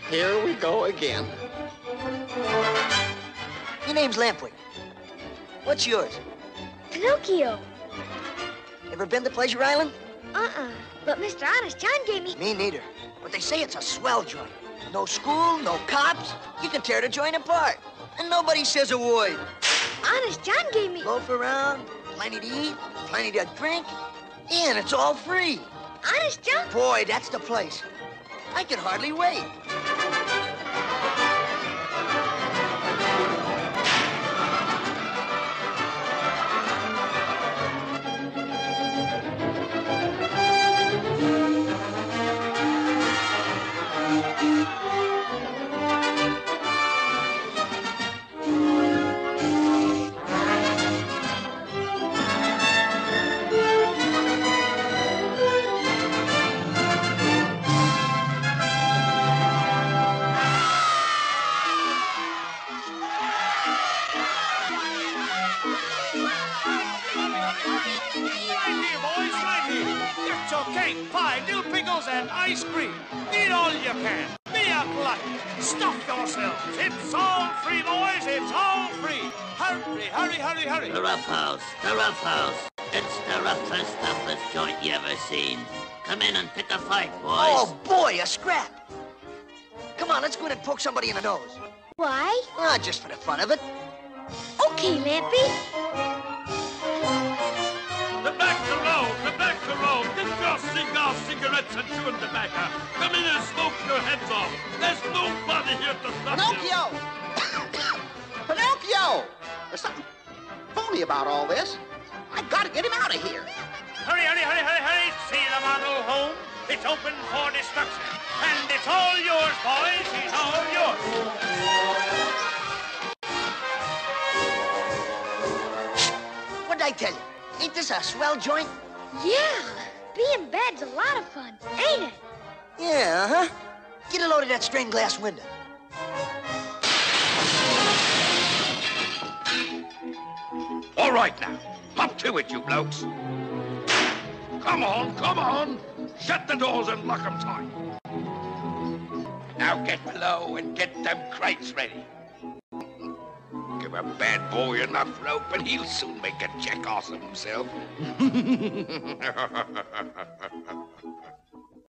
Here we go again. Your name's Lampwick. What's yours? Pinocchio. Ever been to Pleasure Island? But Mr. Honest John gave me... Me neither. But they say it's a swell joint. No school, no cops. You can tear the joint apart. And nobody says a word. Honest John gave me... Loaf around, plenty to eat, plenty to drink, and it's all free. Honest John? Boy, that's the place. I can hardly wait. And ice cream. Eat all you can. Be a glutton. Stuff yourselves. It's all free, boys. It's all free. Hurry, hurry, hurry, hurry. The Rough House. The Rough House. It's the roughest, toughest joint you ever seen. Come in and pick a fight, boys. Oh, boy, a scrap. Come on, let's go in and poke somebody in the nose. Why? Just for the fun of it. Okay, Lampy. Cigarettes and chewing tobacco. Come in and smoke your heads off. There's nobody here to stop Pinocchio! Pinocchio! There's something phony about all this. I gotta get him out of here. Hurry, hurry, hurry, hurry, hurry. See the model home. It's open for destruction. And it's all yours, boys. It's all yours. What'd I tell you? Ain't this a swell joint? Yeah. Being bad's a lot of fun, ain't it? Yeah, uh-huh. Get a load of that stained glass window. All right now. Up to it, you blokes. Come on, come on. Shut the doors and lock them tight. Now get below and get them crates ready. Give a bad boy enough rope and he'll soon make a jackass of himself.